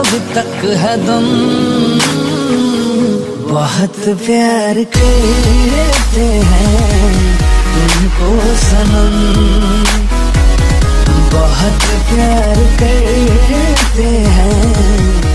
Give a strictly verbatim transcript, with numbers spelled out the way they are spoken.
अब तक है दम। बहुत प्यार करते हैं तुमको सनम, बहुत प्यार करते हैं